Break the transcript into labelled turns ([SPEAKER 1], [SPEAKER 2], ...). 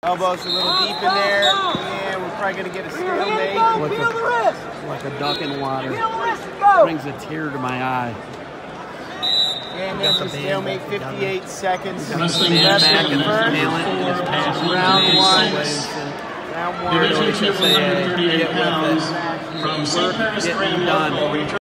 [SPEAKER 1] Elbows a little deep in there, and we're probably going to get a stalemate.
[SPEAKER 2] Like a duck in water. Brings a tear to my eye.
[SPEAKER 1] And there's a stalemate, 58 seconds.
[SPEAKER 3] Wrestling
[SPEAKER 1] Left
[SPEAKER 3] back
[SPEAKER 1] in
[SPEAKER 3] in
[SPEAKER 1] first. Round one. Round one.
[SPEAKER 3] Division 2 138 pounds from St. Paris,
[SPEAKER 2] Getting done.